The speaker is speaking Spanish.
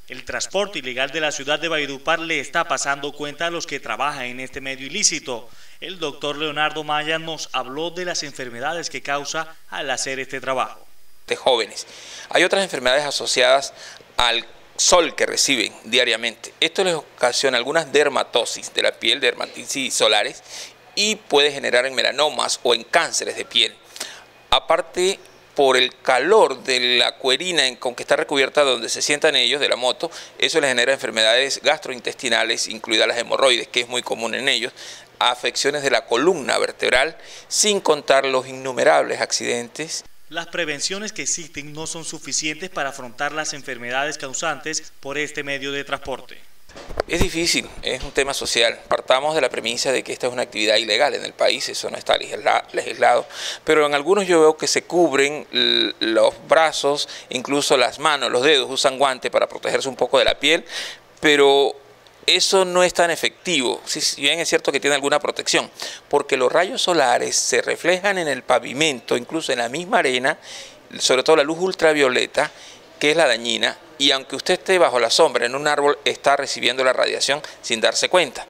El transporte ilegal de la ciudad de Valledupar le está pasando cuenta a los que trabajan en este medio ilícito. El doctor Leonardo Maya nos habló de las enfermedades que causa al hacer este trabajo. De jóvenes. Hay otras enfermedades asociadas al sol que reciben diariamente. Esto les ocasiona algunas dermatosis de la piel, dermatitis solares, y puede generar en melanomas o en cánceres de piel. Aparte, por el calor de la cuerina con que está recubierta donde se sientan ellos de la moto, eso les genera enfermedades gastrointestinales, incluidas las hemorroides, que es muy común en ellos, afecciones de la columna vertebral, sin contar los innumerables accidentes. Las prevenciones que existen no son suficientes para afrontar las enfermedades causantes por este medio de transporte. Es difícil, es un tema social. Partamos de la premisa de que esta es una actividad ilegal en el país, eso no está legislado, pero en algunos yo veo que se cubren los brazos, incluso las manos, los dedos, usan guantes para protegerse un poco de la piel, pero eso no es tan efectivo, si bien es cierto que tiene alguna protección, porque los rayos solares se reflejan en el pavimento, incluso en la misma arena, sobre todo la luz ultravioleta, que es la dañina, y aunque usted esté bajo la sombra en un árbol, está recibiendo la radiación sin darse cuenta.